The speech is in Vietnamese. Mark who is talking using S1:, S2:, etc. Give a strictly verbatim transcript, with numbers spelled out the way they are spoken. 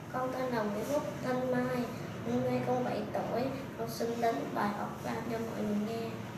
S1: Con tên là Nguyễn Phúc Thanh Mai, năm nay con bảy tuổi. Con xin đến bài học ra cho mọi người nghe.